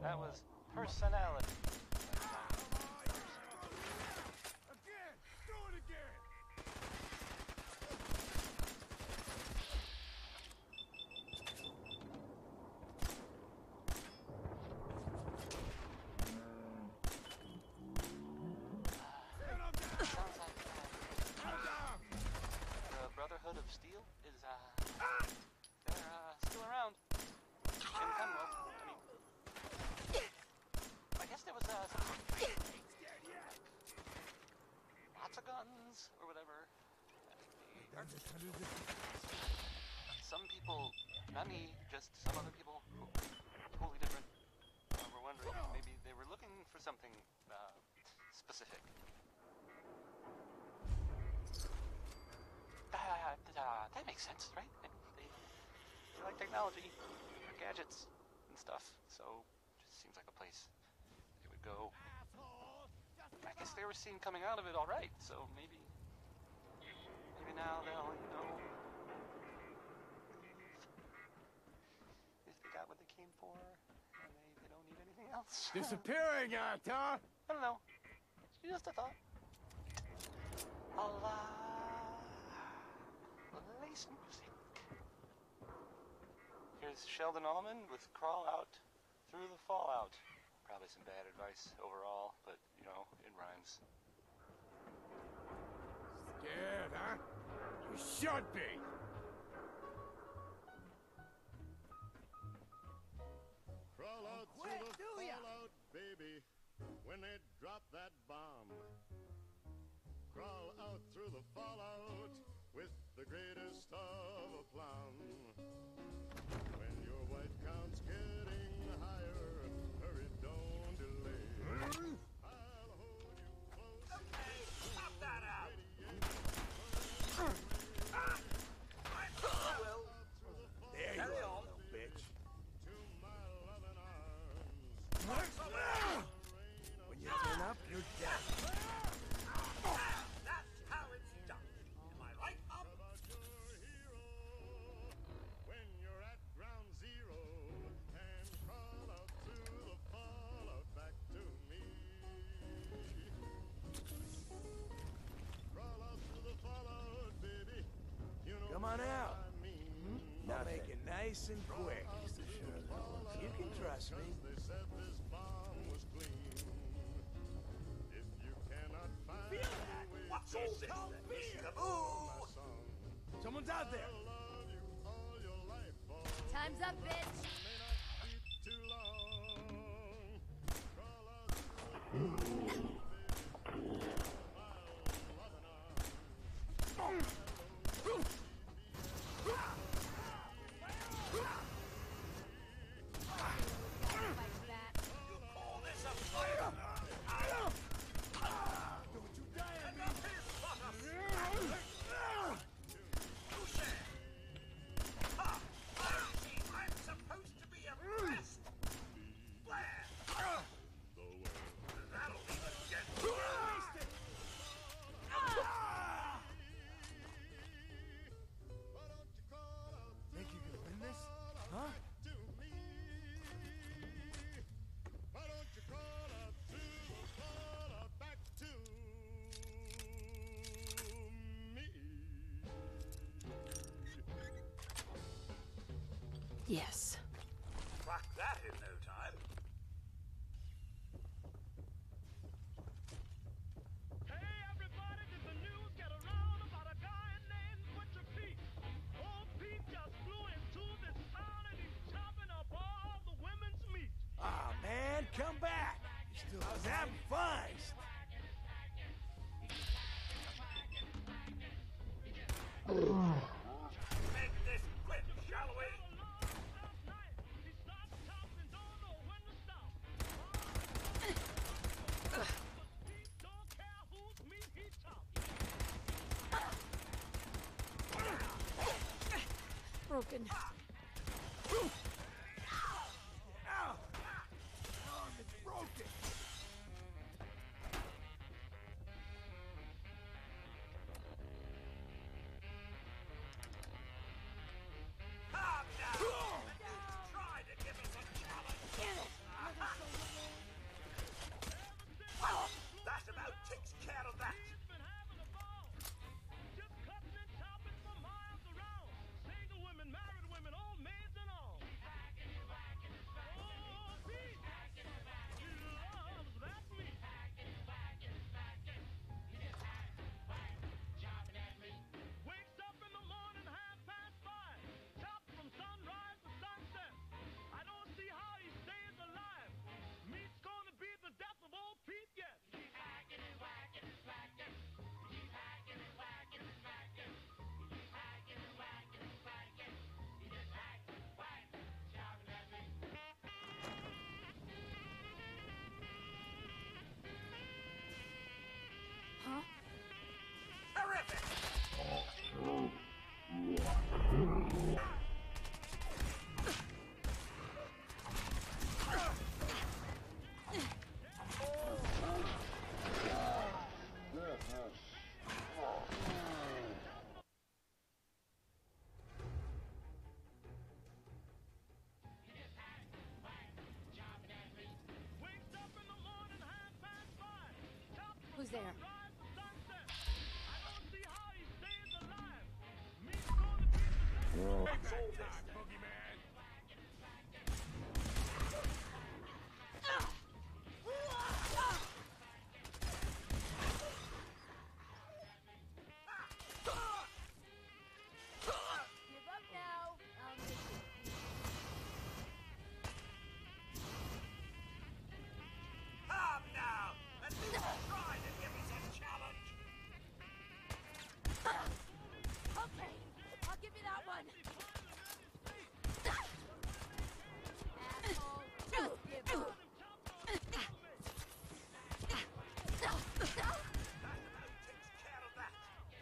That was personality. Again! Do it again! Sounds like the Brotherhood of Steel is they're still around in the Commonwealth. I mean, I guess there was lots of guns or whatever. Some people, not me, just some other people, totally different, were wondering maybe they were looking for something specific. That makes sense, right? They like technology, or gadgets, and stuff, so it just seems like a place they would go. I guess they were seen coming out of it all right, so maybe now they'll, if they got what they came for, and they don't need anything else. Disappearing, huh? I don't know. It's just a thought. Lace music. Here's Sheldon Allman with Crawl Out Through the Fallout. Probably some bad advice overall, but, it rhymes. Scared, huh? You should be! Crawl out through the fallout, baby, when they drop that bomb. Crawl out through the fallout with the greatest of aplomb. When your white count's getting higher, hurry, don't delay. I'll hold you close. Okay, pop that out. Well, There you carry are, on. little bitch. To my loving arms. When you turn up, you're dead. That's how it's done. Am I right, Bob? About your hero when you're at ground zero and crawl out through the fallout back to me. Crawl out through the fallout, baby. You know Come on what out. I mean. Now make it nice and quick. You can trust me. They said this bomb was clean. If you cannot find a way What's to all this stop then? me, Kaboo! my song, Someone's out there. I'll love you all your life, boy. Time's up, bitch. May not be too long. Crawl out through the baby. My loving arms. Fight back. Call this a fight? Don't you die on me. Enough is but a Touche. Ha! See, I'm supposed to be impressed. Flair. That'll be the gent. Why don't you crawl out Think you can win this? Huh? to me? Why don't you crawl out through the fallout back to me? Yes. Crack that in no time. Hey everybody, did the news get around about a guy named Butcher Pete? Old Pete just flew into this town and he's chopping up all the women's meat. Ah, man, come back. I was having fun. Make this quick, shall we? Last night, he starts chopping, don't know when to stop. Pete don't care whose meat he chops. Broken. Ow! Arm is broken. Calm down. You tried to give us a challenge. there. Ride the sunset. I don't see how he stays alive. Me's gonna be the It's all time, boogeyman. Give up now. I'll make it. Come now! At least try to give us a challenge! Okay, I'll give you that one. Asshole. Just give up. That about takes care of that.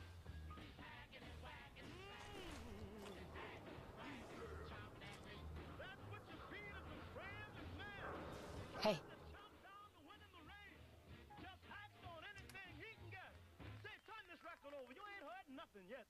That's what you feel as a brand man. Hey. Chop down to win in the race. Just acts on anything he can get. Say, turn this record over. You ain't heard nothing yet.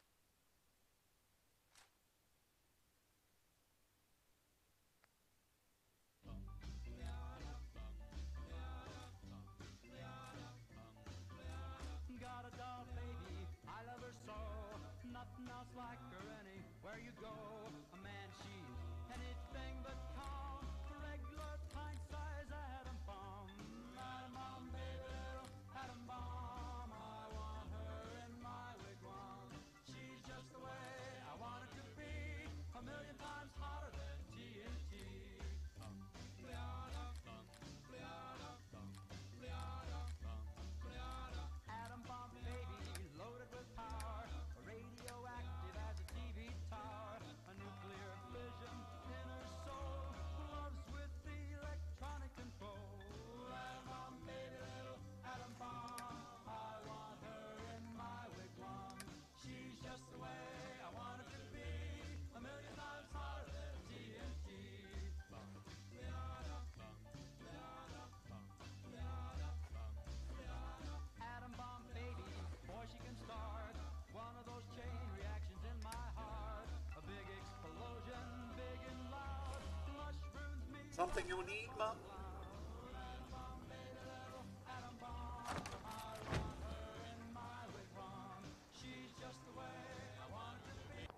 Got a doll baby, I love her so. Nothing else like her anywhere you go. A man, she's anything but calm. A regular pint size atom bomb. Atom bomb, baby, little atom bomb. I want her in my wigwam. She's just the way I want her to be. A million times hotter than TNT. Atom bomb baby, loaded with power, radioactive as a TV tower, a nuclear fission in her soul, loves with the electronic control. Atom bomb baby, little atom bomb, I want her in my wigwam. She's just the way I want her to be, a million times hotter than TNT. Atom bomb baby, boy she can start one of those chain reactions in my heart. A big explosion, big and loud, mushrooms me. Something you need, Mom? Atom bomb, I want her in my wigwam. She's just the way I want her to be.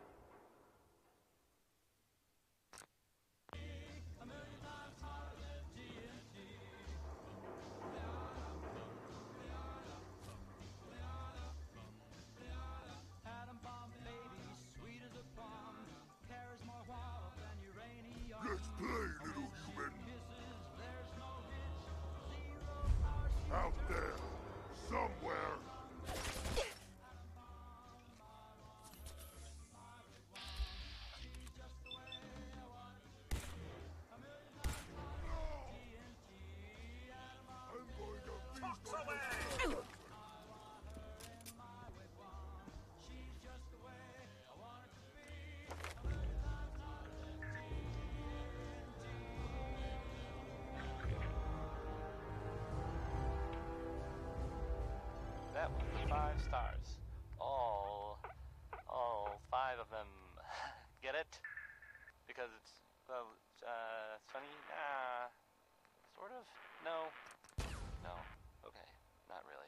A million times hotter than TNT. Atom bomb baby, sweet as a plum, carries more wallop than uranium. Let's play, little human. Kisses, there's no hitch, zero power. Out there, somewhere. I'm going to feast Fox on away! She's just the way I want her to be. A million times hotter than That was 5 stars. All 5 of them. Get it? Because it's, well, it's funny? Sort of? No. No. Okay. Not really.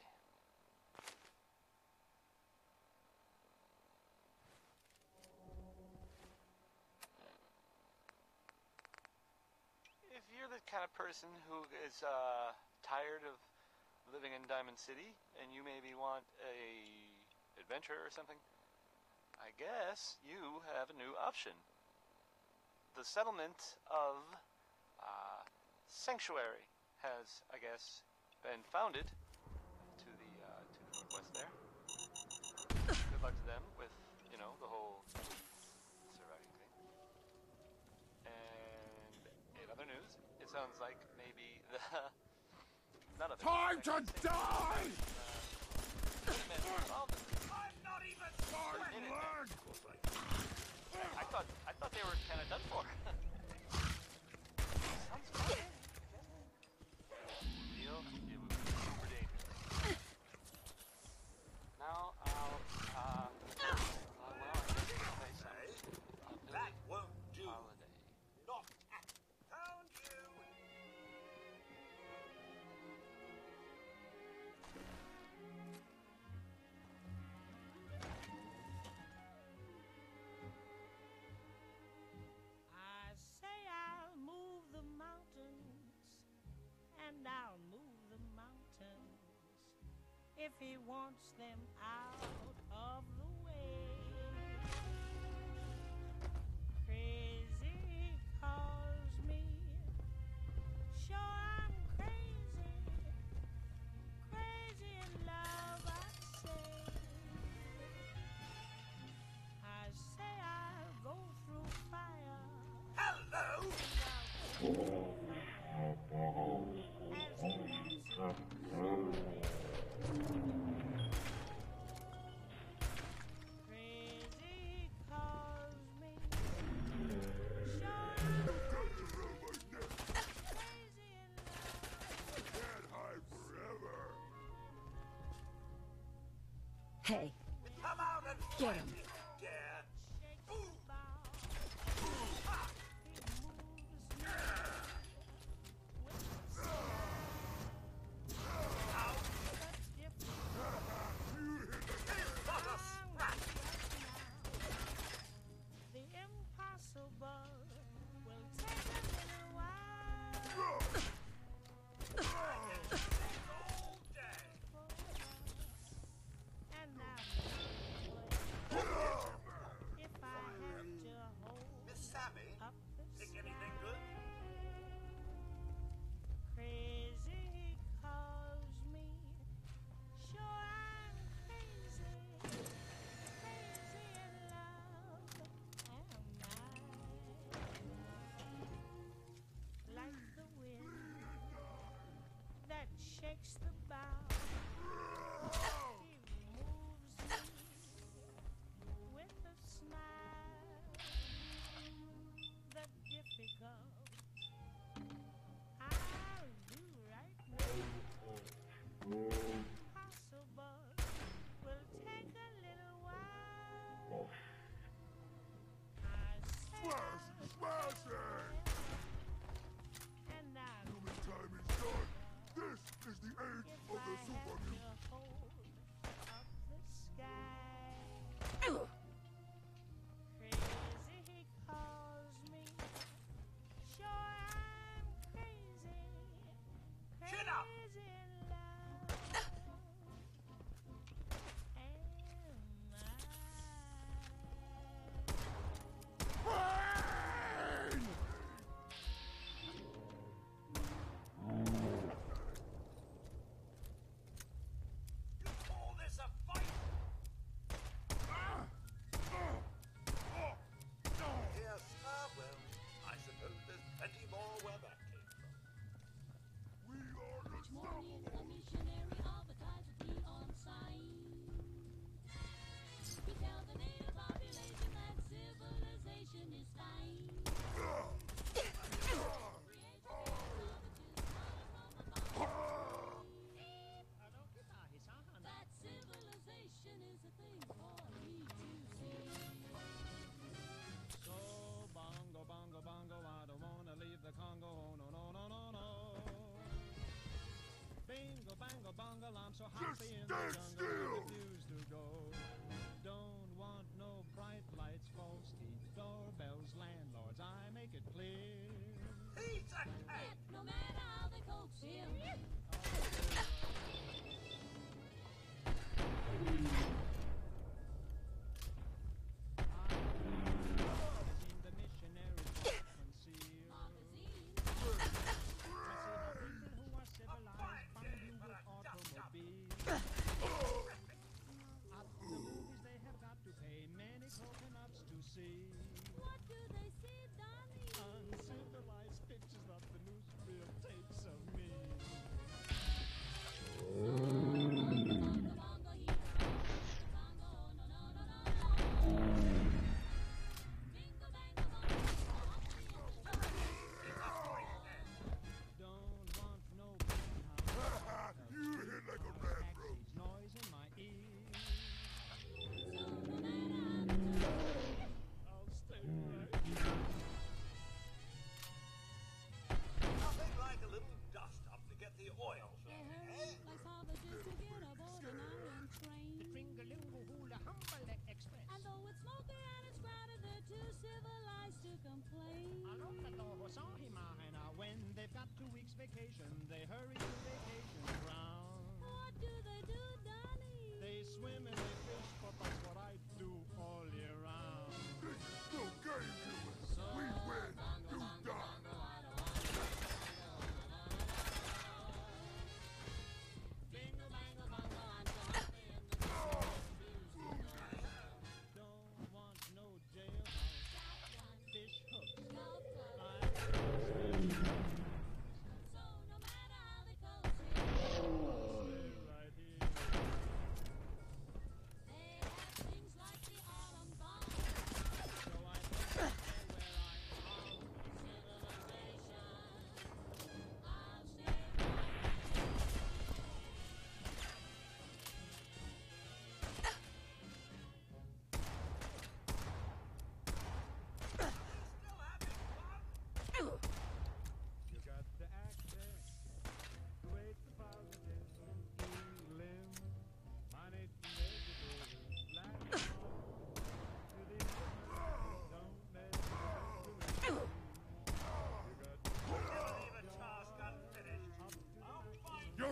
If you're the kind of person who is tired of living in Diamond City and you maybe want a adventure or something, I guess you have a new option. The settlement of Sanctuary has, I guess, been founded to the northwest there. Good luck to them with, you know, the whole surviving thing. And in other news, it sounds like maybe the none of it. Time to die! I'm not even sweating! Blood! I thought they were kind of done for. Sounds fun. Neil, it would be super dangerous. Now well, I guess I'll say something. That won't do. Holiday. Not at found you. if he wants them out of the way. Crazy calls me. Sure, I'm crazy. Crazy in love, I say I'll go through fire. Hello! As he passes. Crazy calls me. Sure, I'm crazy in love. Can't hide forever. Hey, Come out and get fight him. me, dare! Shakes the bow. He moves me with the the impossible will take a little while. All day! And now, if I have to hold Miss Sammy, up the think sky, anything good? crazy calls me. Sure, I'm crazy, crazy in love. Am I? Like the wind that shakes the bough. He moves me with a smile. The difficult I'll do right now. Possible will take a little while. I say Smash! Smash it! and now Human time is done. This is the age if of I the have super to hold up the sky. Crazy he calls me. Sure, I'm crazy. Chin up. Crazy in love. Am I? You call this a fight? Yes, well, I suppose there's plenty more where that came from. We are Morning, unstoppable. a missionary advertised to be on sign. He tells the native population that civilization is fine. That civilization is a thing for me to see. So bongo, bongo, bongo, I don't wanna leave the Congo. Oh, no, no, no, no, no. Bingo, bango, bongo, I'm so happy in the stand jungle. still. I refuse to go. Don't want no bright lights, false teeth, doorbells, landlords. I make it clear. He's a cat! Yet, no matter how they coax him, The missionaries won't conceal. magazines, People who are civilized find you with automobiles.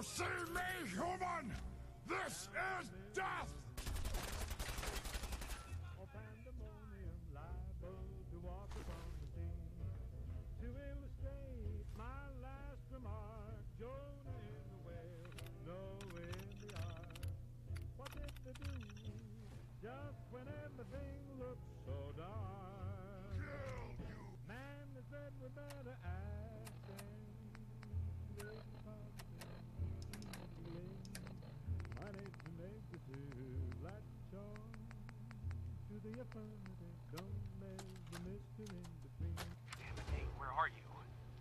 You see me, human? This is death! Or pandemonium liable to walk upon the scene. To illustrate my last remark, Jonah in the whale, Noah in the ark. What did they do just when everything looked so dark? Man, they said we better act and wait for the healing. My nature makes it to latch on to the affirmative. Don't measure mystery in between. Damn it, Nate, where are you?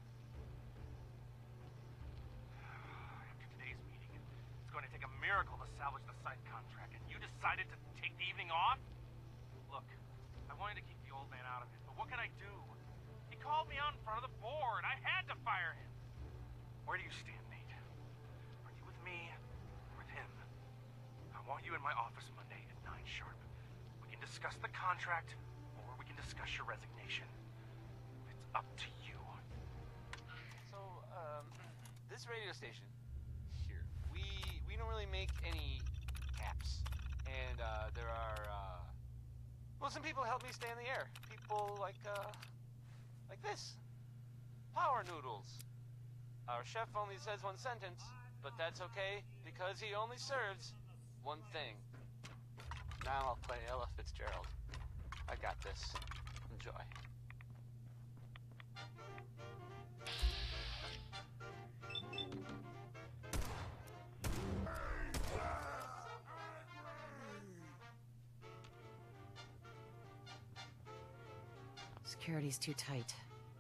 After today's meeting, it's going to take a miracle to salvage the site contract, and you decided to take the evening off? Look, I wanted to keep the old man out of it, but what can I do? He called me out in front of the board. I had to fire him. Where do you stand, Nate? Are you with me or with him? I want you in my office Monday at 9 sharp. We can discuss the contract, or we can discuss your resignation. It's up to you. So, this radio station here, we don't really make any caps, and there are well, some people help me stay in the air. People like this, Power Noodles. Our chef only says one sentence, but that's okay because he only serves one thing. Now I'll play Ella Fitzgerald. I got this. Enjoy. Security's too tight.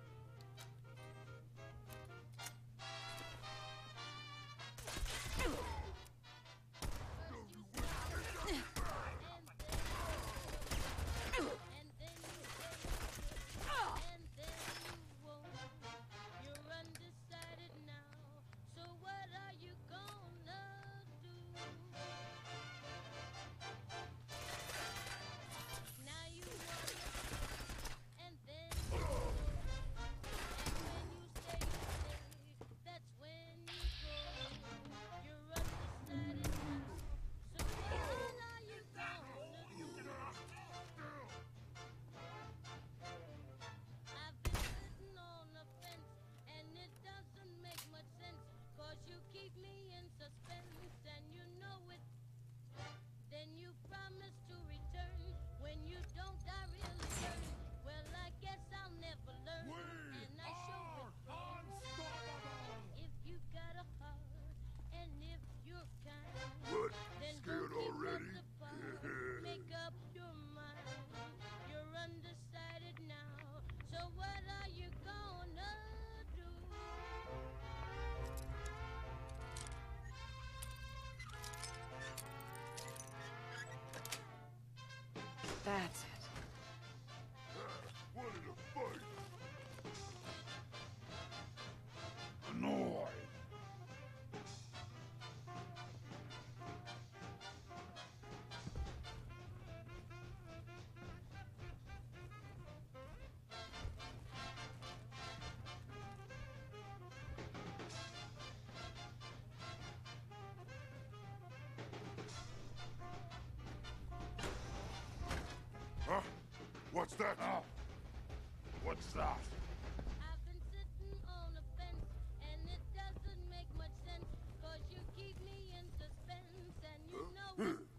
Scared already? Make up your mind. You're undecided now. So what are you gonna do? That's it. Wanted to fight. Annoyed. Huh? What's that? Oh. What's that? I've been sitting on the fence, and it doesn't make much sense, 'cause you keep me in suspense, and you know it.